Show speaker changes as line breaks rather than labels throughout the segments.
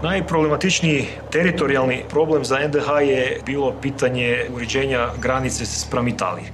Najproblematičniji teritorijalni problem za NDH je bilo pitanje uređenja granice spram Italije.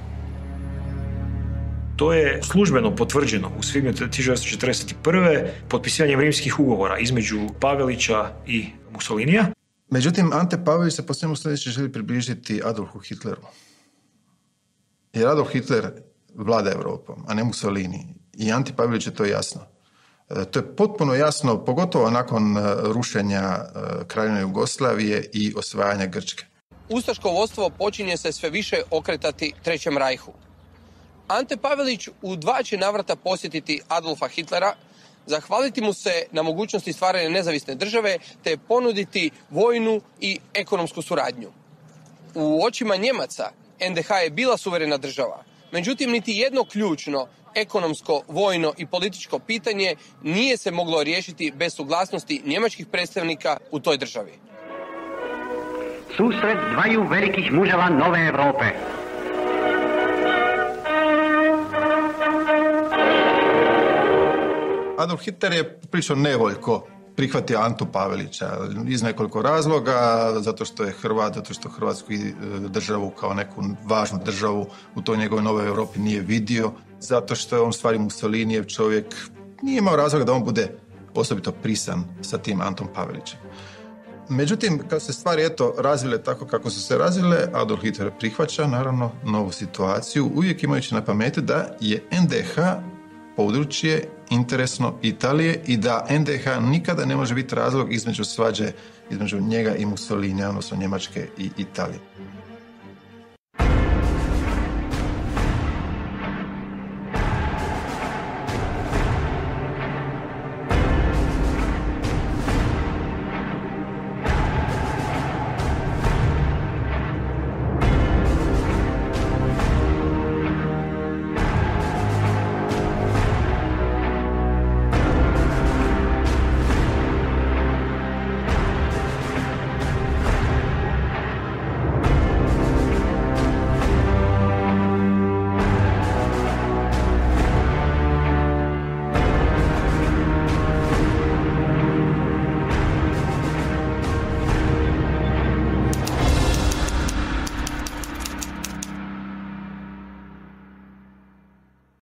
To je službeno potvrđeno u svibnju 1941. potpisivanjem rimskih ugovora između Pavelića i Mussolinija.
Međutim, Ante Pavelić se po svemu sljedeće želi približiti Adolfu Hitleru. Jer Adolf Hitler vlada Europom, a ne Mussolini. I Ante Pavelić je to jasno. To je potpuno jasno, pogotovo nakon rušenja Kraljevine Jugoslavije i osvajanja Grčke.
Ustaško vodstvo počinje se sve više okretati Trećem rajhu. Ante Pavelić u 2 će navrata posjetiti Adolfa Hitlera, zahvaliti mu se na mogućnosti stvaranja nezavisne države te ponuditi vojnu i ekonomsku suradnju. U očima Njemaca NDH je bila suverena država, međutim niti jedno ključno ekonomsko, vojno i političko pitanje nije se moglo riješiti bez suglasnosti njemačkih predstavnika u toj državi.
Susret dvaju velikih muževa nove Europe.
Adolf Hitler je prilično nevoljko prihvatio Antu Pavelića iz nekoliko razloga, zato što je Hrvat, zato što Hrvatsku državu kao neku važnu državu u toj njegovoj novoj Europi nije vidio, zato što je on stvari Mussolinijev čovjek, nije imao razloga da on bude osobito prisan sa tim Antom Pavelićem. Međutim, kad se stvari razvile tako kako su se razvile, Adolf Hitler prihvaća naravno novu situaciju, uvijek imajući na pameti da je NDH područje interesno Italije i da NDH nikada ne može biti razlog između svađe između njega i Mussolinija, odnosno Njemačke i Italije.